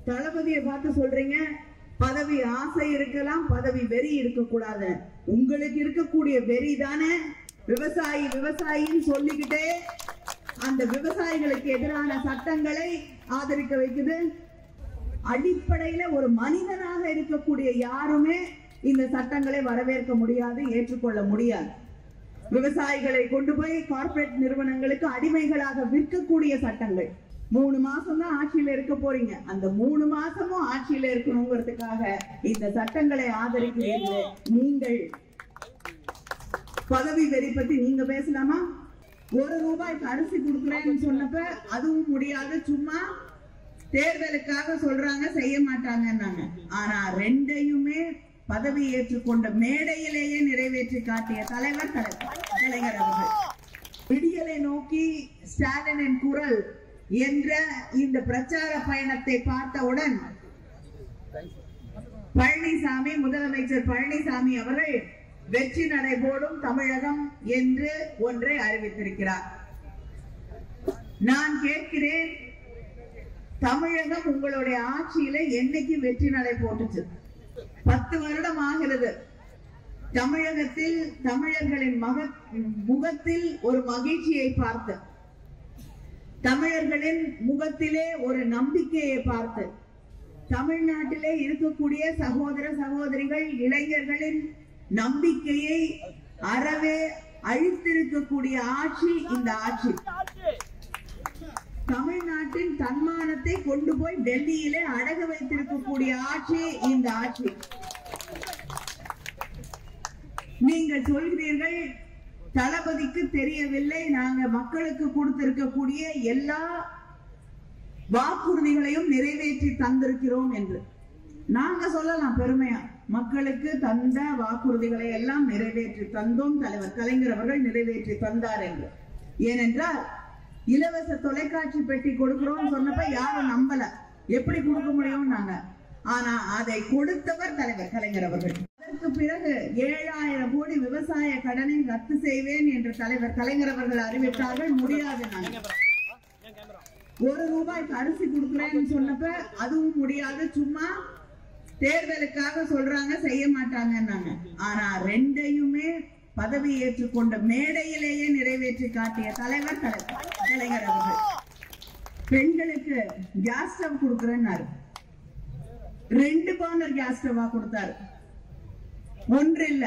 தளபதியை பார்த்து சொல்றீங்க பதவி ஆசை இருக்கலாம், பதவி வெறி இருக்கக்கூடாது. உங்களுக்கு இருக்கக்கூடிய வெறி தானே விவசாயி விவசாயின்னு சொல்லிக்கிட்டே அந்த விவசாயிகளுக்கு எதிரான சட்டங்களை ஆதரிக்க வைக்குது. அடிப்படையில ஒரு மனிதனாக இருக்கக்கூடிய யாருமே இந்த சட்டங்களை வரவேற்க முடியாது, ஏற்றுக்கொள்ள முடியாது. விவசாயிகளை கொண்டு போய் கார்ப்பரேட் நிறுவனங்களுக்கு அடிமைகளாக விற்கக்கூடிய சட்டங்கள். 3 மாசம் தான் ஆட்சியில இருக்க போறீங்க. அந்த 3 மாசமும் ஆட்சியில இருக்கணுங்கிறதுக்காக இந்த சட்டங்களை ஆதரிக்கிறீர்கள். நீங்கள் பதவி வெறி பத்தி நீங்க பேசலாமா? 1 ரூபாய்க்கு அரிசி கொடுக்குறேன்னு சொன்னப்ப அதுவும் முடியாது, சும்மா தேர்தலுக்காக சொல்றாங்க, செய்ய மாட்டாங்கன்னாங்க. ஆனா 2யுமே பதவி ஏற்றுக்கொண்ட மேடையிலேயே நிறைவேற்றி காட்டிய தலைவர் கலைஞர் அவர்கள். விடியலை நோக்கி ஸ்டாலினின் குரல் என்ற இந்த பிரச்சார பயணத்தை பார்த்தவுடன் பழனிசாமி, முதலமைச்சர் பழனிசாமி அவர்கள் வெற்றி நடைபோடும் தமிழகம் என்று ஒன்றை அறிவித்திருக்கிறார். நான் கேட்கிறேன், தமிழகம் உங்களுடைய ஆட்சியில என்னைக்கு வெற்றி நடை போட்டுச்சு? 10 வருடம் ஆகிறது. தமிழகத்தில் தமிழர்களின் முகத்தில் ஒரு மகிழ்ச்சியை பார்த்து, தமிழர்களின் முகத்திலே ஒரு நம்பிக்கையை பார்த்து, தமிழ்நாட்டிலே இருக்கக்கூடிய சகோதர சகோதரிகள் இளைஞர்களின் நம்பிக்கையை அறவே அழித்திருக்கக்கூடிய ஆட்சி இந்த ஆட்சி. தமிழ்நாட்டின் தன்மானத்தை கொண்டு போய் டெல்லியிலே அடகு வைத்திருக்கக்கூடிய ஆட்சி இந்த ஆட்சி. நீங்கள் சொல்கிறீர்கள் தளபதிக்கு தெரியவில்லை, நாங்க மக்களுக்கு கொடுத்திருக்கக்கூடிய எல்லா வாக்குறுதிகளையும் நிறைவேற்றி தந்திருக்கிறோம் என்று. நாங்க சொல்லலாம் பெருமையா, மக்களுக்கு தந்த வாக்குறுதிகளை எல்லாம் நிறைவேற்றி தந்தோம், தலைவர் கலைஞர் அவர்கள் நிறைவேற்றி தந்தார் என்று. ஏனென்றால் இலவச தொலைக்காட்சி பெட்டி கொடுக்கிறோம் சொன்னப்ப யாரும் நம்பல, எப்படி கொடுக்க முடியும் நாங்க. ஆனா அதை கொடுத்தவர் தலைவர் கலைஞர் அவர்கள். அதற்கு பிறகு 7000 கோடி விவசாய கடனை ரத்து செய்வேன் என்று தலைவர் கலைஞர் அவர்கள் அறிவித்தார்கள். முடியாது, நாங்க 1 ரூபாய்க்கு அரிசி கொடுக்கிறேன்னு சொன்னப்ப அதுவும் முடியாது, சும்மா தேர்தலுக்காக சொல்றாங்க, செய்ய மாட்டாங்கன்னாங்க. ஆனா 2யுமே பதவி ஏற்றுக்கொண்ட மேடையிலேயே நிறைவேற்றி காட்டிய தலைவர் கலைஞர் அவர்கள். பெண்களுக்கு கேஸ் ஸ்டவ் கொடுக்கிறேன்னாரு, 2 பர்னர் கேஸ் ஸ்டவ்வா கொடுத்தாரு. 1 இல்ல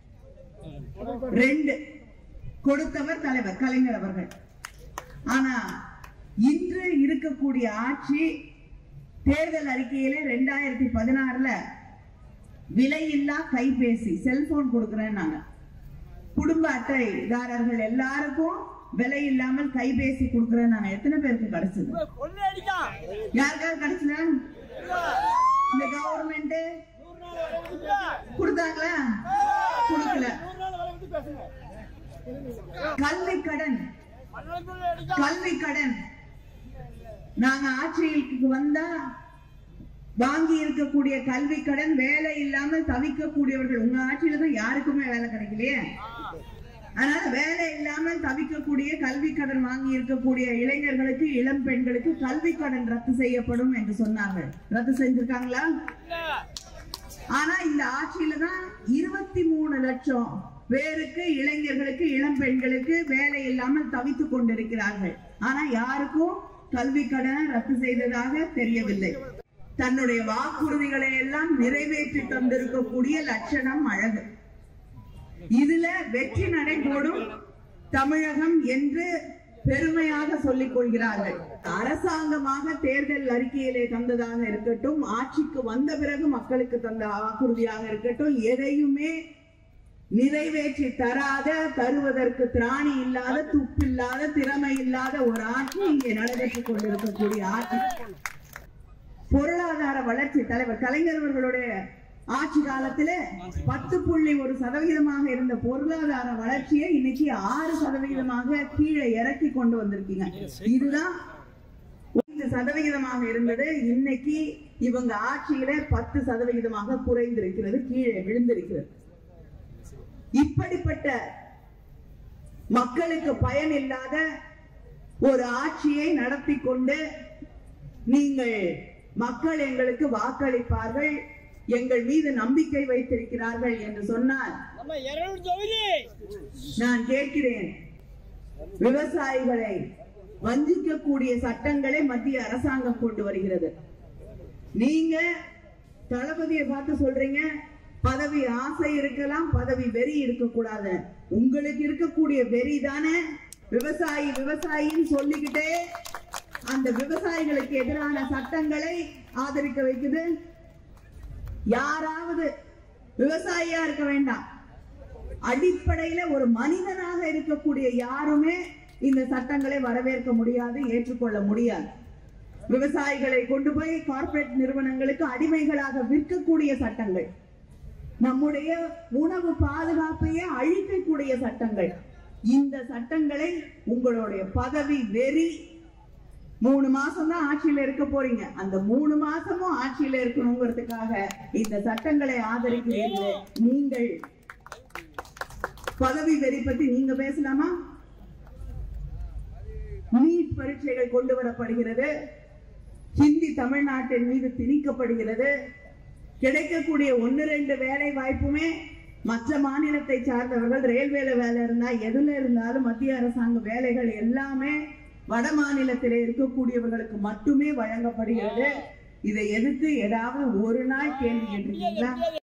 2 கொடுத்தவர் தலைவர் கலைஞர் அவர்கள். ஆனா இன்று இருக்கக்கூடிய ஆட்சி தேர்தல் அறிக்கையிலே 2016 விலையில்லா கைபேசி செல்போன் கொடுக்கிறேன்னாங்க. குடும்ப அட்டைதாரர்கள் எல்லாருக்கும் விலை இல்லாமல் கைபேசி கொடுக்கிறேன். நாங்க எத்தனை பேருக்கு கிடைச்சது? யாருக்காவது கிடைச்சதா? இந்த கவர்மெண்ட் கொடுத்தாங்களா? கொடுக்கல. கல்வி கடன் நாங்க ஆட்சிக்கு வந்தா வாங்கி இருக்கக்கூடிய கல்வி கடன், வேலை இல்லாமல் தவிக்கக்கூடியவர்கள். உங்க ஆட்சியில தான் யாருக்குமே வேலை கிடைக்கலையே. அதனால வேலை இல்லாமல் தவிக்கக்கூடிய கல்வி கடன் வாங்கி இருக்கக்கூடிய இளைஞர்களுக்கு, இளம் பெண்களுக்கு கல்வி கடன் ரத்து செய்யப்படும் என்று சொன்னார்கள். ரத்து செஞ்சிருக்காங்களா? ஆனா இந்த ஆட்சியில தான் 23 லட்சம் பேருக்கு, இளைஞர்களுக்கு, இளம் பெண்களுக்கு வேலை இல்லாமல் தவித்துக் கொண்டிருக்கிறார்கள். ஆனா யாருக்கும் கல்வி கடனை ரத்து செய்ததாக தெரியவில்லை. தன்னுடைய வாக்குறுதிகளை எல்லாம் நிறைவேற்றி தந்திருக்கக்கூடிய லட்சணம் அழகு. இதுல வெற்றி நடைபோடும் தமிழகம் என்று பெருமையாக சொல்லிக் கொள்கிறார்கள். அரசாங்கமாக தேர்தல் அறிக்கையிலே தந்ததாக இருக்கட்டும், ஆட்சிக்கு வந்த பிறகு மக்களுக்கு தந்த வாக்குறுதியாக இருக்கட்டும், எதையுமே நிறைவேற்றி தருவதற்கு திராணி இல்லாத, துப்பில்லாத, திறமை இல்லாத ஒரு ஆட்சி இங்கே நடைபெற்றுக் கொண்டிருக்கக்கூடிய ஆட்சி. பொருளாதார வளர்ச்சி தலைவர் கலைஞர் அவர்களுடைய ஆட்சி காலத்திலே 10.1% இருந்த பொருளாதார வளர்ச்சியை இன்னைக்கு 6% கீழே இறக்கி கொண்டு வந்திருக்கீங்க. இதுதான் 5% இருந்தது, இன்னைக்கு இவங்க ஆட்சியில 10% குறைந்திருக்கிறது, கீழே விழுந்திருக்கிறது. இப்படிப்பட்ட மக்களுக்கு பயன் இல்லாத ஒரு ஆட்சியை நடத்தி கொண்டு நீங்கள் மக்கள் எங்களுக்கு வாக்களிப்பார்கள், எங்கள் மீது நம்பிக்கை வைத்திருக்கிறார்கள் என்று சொன்னால் நான் கேட்கிறேன், விவசாயிகளை வஞ்சிக்கக்கூடிய சட்டங்களை மத்திய அரசாங்கம் கொண்டு வருகிறது. நீங்க தளபதியை பார்த்து சொல்றீங்க பதவி ஆசை இருக்கலாம், பதவி வெறி இருக்கக்கூடாது. உங்களுக்கு இருக்கக்கூடிய வெறி தானே விவசாயி விவசாயின்னு சொல்லிக்கிட்டே அந்த விவசாயிகளுக்கு எதிரான சட்டங்களை ஆதரிக்க வைக்குது. யாராவது விவசாயியா இருக்க வேண்டாம், அடிப்படையில ஒரு மனிதனாக இருக்கக்கூடிய யாருமே இந்த சட்டங்களை வரவேற்க முடியாது, ஏற்றுக்கொள்ள முடியாது. விவசாயிகளை கொண்டு போய் கார்ப்பரேட் நிறுவனங்களுக்கு அடிமைகளாக விற்கக்கூடிய சட்டங்கள், நம்முடைய உணவு பாதுகாப்பையே அழிக்கக்கூடிய சட்டங்கள். இந்த சட்டங்களை உங்களுடைய பதவி வெறி 3 மாசம் தான் ஆட்சியில இருக்க போறீங்க, அந்த 3 மாசமும் ஆட்சியில இருக்கணுங்கிறதுக்காக இந்த சட்டங்களை ஆதரிக்கிறீர்கள். நீங்கள் பதவி வெறி பத்தி நீங்க பேசலாமா? நீட் பரீட்சைகள் கொண்டு வரப்படுகிறது, ஹிந்தி தமிழ்நாட்டின் மீது திணிக்கப்படுகிறது, கிடைக்கக்கூடிய 1-2 வேலை வாய்ப்புமே மற்ற மாநிலத்தை சார்ந்தவர்கள் ரயில்வேல வேலை இருந்தா எதுல இருந்தாலும் மத்திய அரசாங்க வேலைகள் எல்லாமே வட மாநிலத்திலே இருக்கக்கூடியவர்களுக்கு மட்டுமே வழங்கப்படுகிறது. இதை எதிர்த்து ஏதாவது ஒரு நாள் கேள்வி கேட்டிருக்கீங்களா?